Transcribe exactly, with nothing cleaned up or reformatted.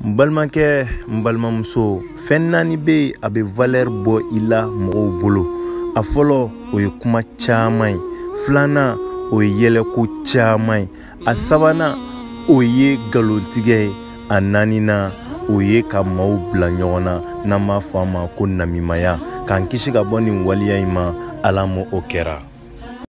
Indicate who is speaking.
Speaker 1: n balimakɛ n balimamuso fɛn naani bɛ yen a bɛ valeur bɔ i la mɔgɔw bolo. A fɔlɔ o ye kuma caman ye, filanan o ye yɛlɛko caman ye, a sabanan o ye nkalontigɛ ye, a naaninan o ye ka maaw bila ɲɔgɔn na n'an b'a fɔ a ma ko namimaya. K'an kisi ka bɔ nin waleya in ma, Ala m'o kɛra.